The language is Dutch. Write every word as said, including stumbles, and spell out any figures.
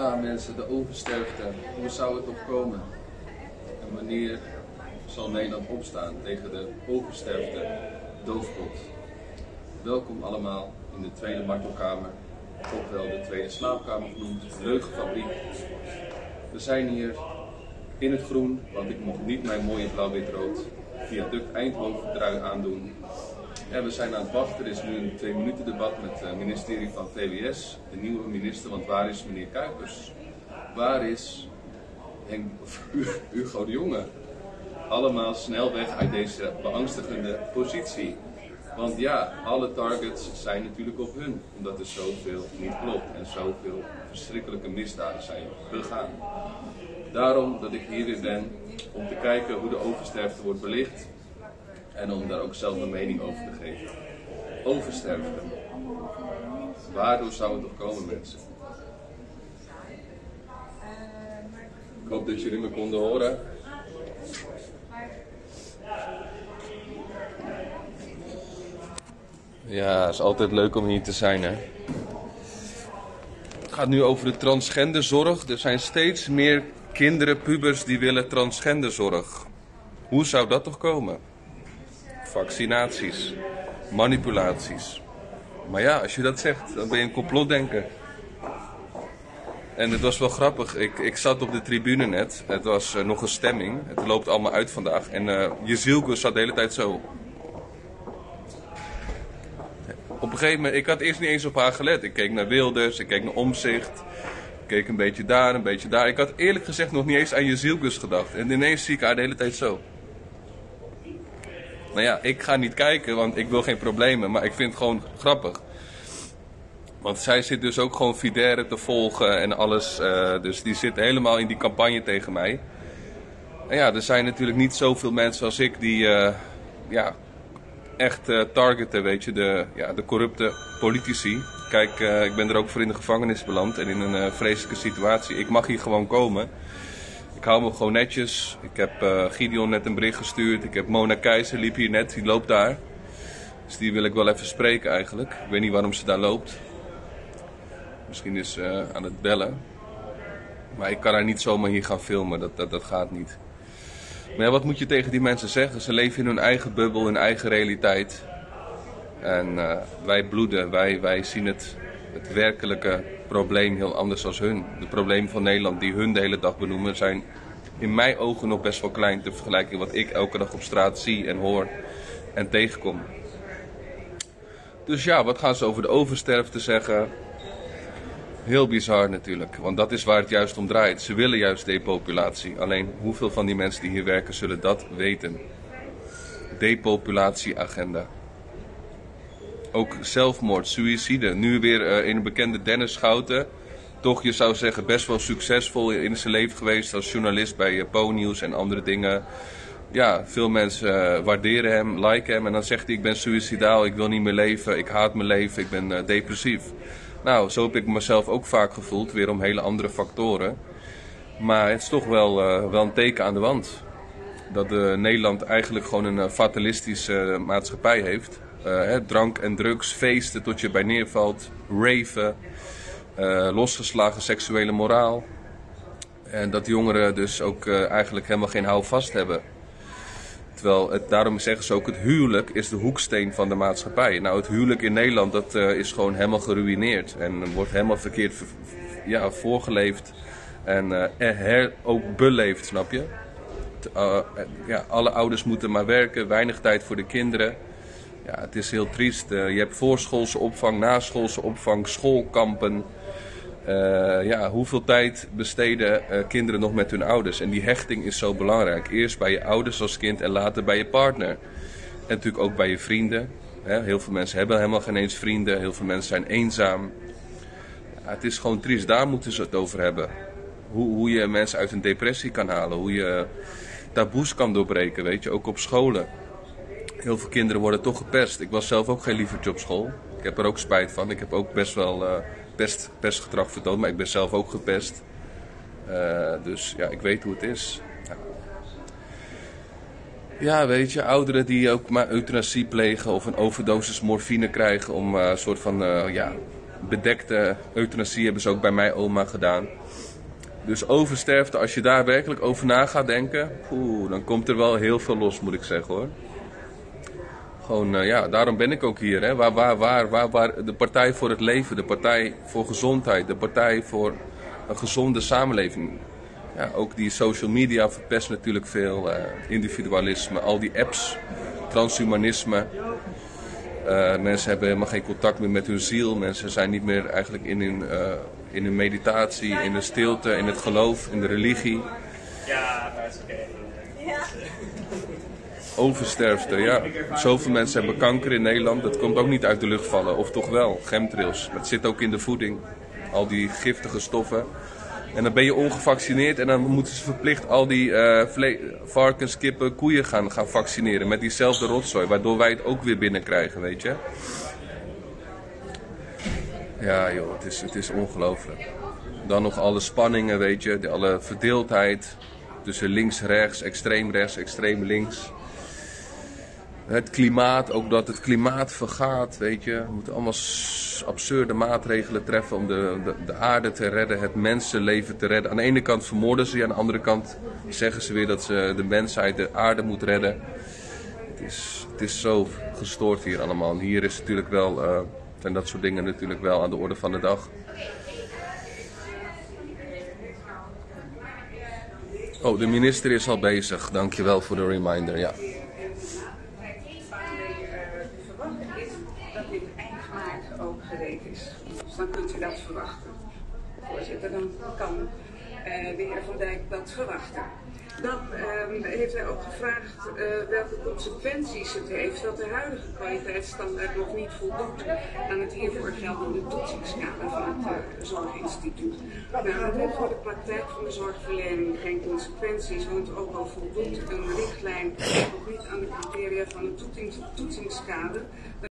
Ja mensen, de oversterfte, hoe zou het toch komen? En wanneer zal Nederland opstaan tegen de oversterfte doofpot? Welkom allemaal in de tweede martelkamer, of wel de tweede slaapkamer genoemd, Leugenfabriek. We zijn hier in het groen, want ik mocht niet mijn mooie blauw-wit-rood viaduct Eindhoven trui aandoen. En we zijn aan het wachten, er is nu een twee minuten debat met het ministerie van V W S, de nieuwe minister, want waar is meneer Kuipers? Waar is Henk, Hugo de Jonge? Allemaal snel weg uit deze beangstigende positie. Want ja, alle targets zijn natuurlijk op hun, omdat er zoveel niet klopt en zoveel verschrikkelijke misdaden zijn begaan. Daarom dat ik hier weer ben om te kijken hoe de oversterfte wordt belicht en om daar ook zelf mijn mening over te geven. Oversterfte. Waardoor zou het toch komen, mensen? Ik hoop dat jullie me konden horen. Ja, het is altijd leuk om hier te zijn, hè. Het gaat nu over de transgenderzorg. Er zijn steeds meer kinderen, pubers, die willen transgenderzorg. Hoe zou dat toch komen? Vaccinaties, manipulaties. Maar ja, als je dat zegt, dan ben je een complotdenker. En het was wel grappig. Ik, ik zat op de tribune net. Het was uh, nog een stemming. Het loopt allemaal uit vandaag. En uh, Jezielkus zat de hele tijd zo. Op een gegeven moment, ik had eerst niet eens op haar gelet. Ik keek naar Wilders, ik keek naar Omtzigt. Ik keek een beetje daar, een beetje daar. Ik had eerlijk gezegd nog niet eens aan Jezielkus gedacht. En ineens zie ik haar de hele tijd zo. Nou ja, ik ga niet kijken, want ik wil geen problemen. Maar ik vind het gewoon grappig. Want zij zit dus ook gewoon Videre te volgen en alles. Uh, dus die zit helemaal in die campagne tegen mij. En ja, er zijn natuurlijk niet zoveel mensen als ik die uh, ja, echt uh, targeten, weet je. De, ja, de corrupte politici. Kijk, uh, ik ben er ook voor in de gevangenis beland en in een uh, vreselijke situatie. Ik mag hier gewoon komen. Ik hou me gewoon netjes. Ik heb uh, Gideon net een bericht gestuurd. Ik heb Mona Keizer, liep hier net, die loopt daar. Dus die wil ik wel even spreken eigenlijk. Ik weet niet waarom ze daar loopt. Misschien is ze uh, aan het bellen. Maar ik kan haar niet zomaar hier gaan filmen, dat, dat, dat gaat niet. Maar ja, wat moet je tegen die mensen zeggen? Ze leven in hun eigen bubbel, hun eigen realiteit. En uh, wij bloeden, wij, wij zien het, het werkelijke probleem heel anders dan hun. De problemen van Nederland die hun de hele dag benoemen zijn in mijn ogen nog best wel klein te vergelijken met wat ik elke dag op straat zie en hoor en tegenkom. Dus ja, wat gaan ze over de oversterfte zeggen? Heel bizar natuurlijk, want dat is waar het juist om draait. Ze willen juist depopulatie. Alleen hoeveel van die mensen die hier werken zullen dat weten? Depopulatieagenda. Ook zelfmoord, suïcide. Nu weer uh, in een bekende Dennis Schouten. Toch, je zou zeggen, best wel succesvol in zijn leven geweest als journalist bij uh, Po-nieuws en andere dingen. Ja, veel mensen uh, waarderen hem, liken hem en dan zegt hij: ik ben suïcidaal, ik wil niet meer leven, ik haat mijn leven, ik ben uh, depressief. Nou, zo heb ik mezelf ook vaak gevoeld, weer om hele andere factoren. Maar het is toch wel, uh, wel een teken aan de wand. Dat uh, Nederland eigenlijk gewoon een uh, fatalistische uh, maatschappij heeft. Uh, hè, drank en drugs, feesten tot je bij neervalt, raven, uh, losgeslagen seksuele moraal. En dat jongeren dus ook uh, eigenlijk helemaal geen houvast hebben. Terwijl, het, daarom zeggen ze ook, het huwelijk is de hoeksteen van de maatschappij. Nou, het huwelijk in Nederland, dat uh, is gewoon helemaal geruïneerd. En wordt helemaal verkeerd ver, ja, voorgeleefd. En uh, her, ook beleefd, snap je? Uh, ja, alle ouders moeten maar werken, weinig tijd voor de kinderen. Ja, het is heel triest. Uh, je hebt voorschoolse opvang, naschoolse opvang, schoolkampen. Uh, ja, hoeveel tijd besteden uh, kinderen nog met hun ouders? En die hechting is zo belangrijk. Eerst bij je ouders als kind en later bij je partner. En natuurlijk ook bij je vrienden. Hè? Heel veel mensen hebben helemaal geen eens vrienden. Heel veel mensen zijn eenzaam. Ja, het is gewoon triest. Daar moeten ze het over hebben. Hoe, hoe je mensen uit een depressie kan halen. Hoe je taboes kan doorbreken, weet je. Ook op scholen. Heel veel kinderen worden toch gepest. Ik was zelf ook geen lievertje op school. Ik heb er ook spijt van. Ik heb ook best wel uh, pest, pestgedrag vertoond. Maar ik ben zelf ook gepest. Uh, dus ja, ik weet hoe het is. Ja. Ja, weet je, ouderen die ook maar euthanasie plegen of een overdosis morfine krijgen om uh, een soort van, uh, ja, bedekte euthanasie hebben ze ook bij mijn oma gedaan. Dus oversterfte, als je daar werkelijk over na gaat denken, oeh, dan komt er wel heel veel los, moet ik zeggen hoor. Gewoon, uh, ja, daarom ben ik ook hier. Hè. Waar, waar, waar, waar, waar de Partij voor het Leven, de Partij voor Gezondheid, de Partij voor een gezonde samenleving. Ja, ook die social media verpest natuurlijk veel. Uh, individualisme, al die apps, transhumanisme. Uh, mensen hebben helemaal geen contact meer met hun ziel. Mensen zijn niet meer eigenlijk in hun, uh, in hun meditatie, in de stilte, in het geloof, in de religie. Ja, dat is oké. Oversterfte, ja. Zoveel mensen hebben kanker in Nederland. Dat komt ook niet uit de lucht vallen. Of toch wel, chemtrails. Dat zit ook in de voeding. Al die giftige stoffen. En dan ben je ongevaccineerd en dan moeten ze verplicht al die uh, varkens, kippen, koeien gaan, gaan vaccineren. Met diezelfde rotzooi, waardoor wij het ook weer binnenkrijgen, weet je. Ja joh, het is, het is ongelooflijk. Dan nog alle spanningen, weet je. De, alle verdeeldheid tussen links, rechts, extreem rechts, extreem links. Het klimaat, ook dat het klimaat vergaat, weet je. We moeten allemaal absurde maatregelen treffen om de, de, de aarde te redden, het mensenleven te redden. Aan de ene kant vermoorden ze je, aan de andere kant zeggen ze weer dat ze de mensheid, de aarde moet redden. Het is, het is zo gestoord hier allemaal. En hier is natuurlijk wel, uh, zijn dat soort dingen natuurlijk wel aan de orde van de dag. Oh, de minister is al bezig. Dankjewel voor de reminder, ja. Is. Dus dan kunt u dat verwachten. Voorzitter, dan kan uh, de heer Van Dijk dat verwachten. Dan uh, heeft hij ook gevraagd uh, welke consequenties het heeft dat de huidige kwaliteitsstandaard nog niet voldoet aan het hiervoor geldende toetsingskader van het uh, Zorginstituut. Nou, dat heeft voor de praktijk van de zorgverlening geen consequenties, want ook al voldoet een richtlijn nog niet aan de criteria van het toetsingskader,